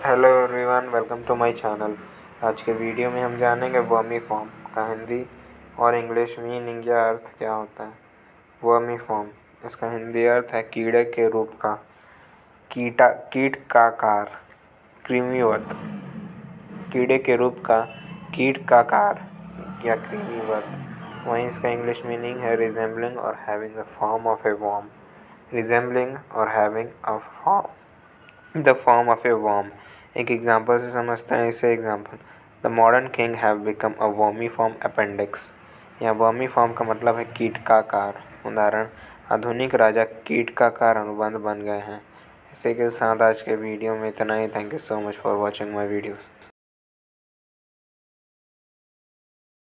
Hello everyone, welcome to my channel. आज के video में हम जानेंगे वर्मी फॉर्म का हिंदी और इंग्लिश मीनिंग या अर्थ क्या होता है। वर्मी फॉर्म, इसका हिंदी अर्थ है कीड़े के रूप का, कीट का आकार, कृमिवत, कीड़े के रूप का, कीट का आकार या कृमिवत। वहीं इसका इंग्लिश मीनिंग है रिजेंबलिंग और having the form of a worm, resembling और having the form of a worm. एक एग्जाम्पल से समझते हैं इसे। Example, the modern king have become a vermiform appendix. यहाँ वर्मी फॉर्म का मतलब है कीट का आकार। उदाहरण, आधुनिक राजा कीट का आकार अनुबंध बन गए हैं। इसी के साथ आज के वीडियो में इतना ही। Thank you so much for watching my videos.